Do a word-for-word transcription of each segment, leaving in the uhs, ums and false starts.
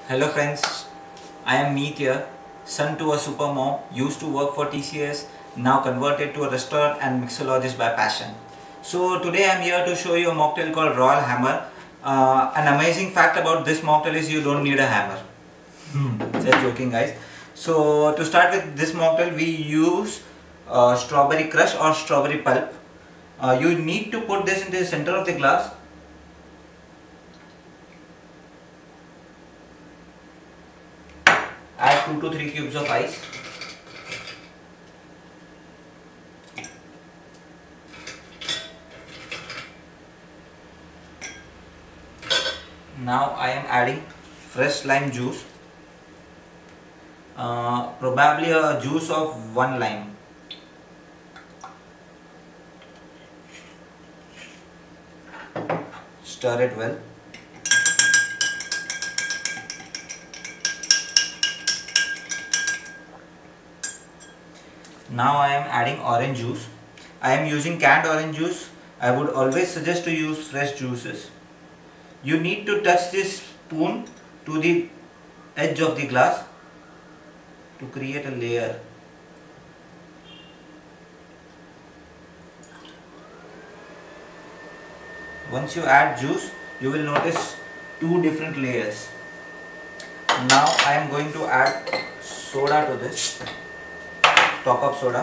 Hello friends, I am Meet here, son to a super mom, used to work for T C S, now converted to a restaurant and mixologist by passion. So today I am here to show you a mocktail called Royal Hammer. Uh, an amazing fact about this mocktail is you don't need a hammer. Just joking guys. So to start with this mocktail we use uh, strawberry crush or strawberry pulp. Uh, you need to put this into the center of the glass. Add two to three cubes of ice. Now I am adding fresh lime juice, uh, probably a juice of one lime. Stir it well. Now I am adding orange juice. I am using canned orange juice. I would always suggest to use fresh juices. You need to touch this spoon to the edge of the glass to create a layer. Once you add juice, you will notice two different layers. Now I am going to add soda to this. Top up soda.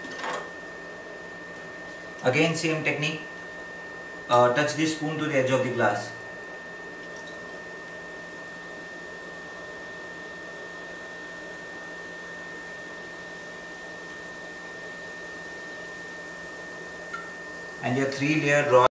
Again same technique. Uh, touch the spoon to the edge of the glass. And your three layer raw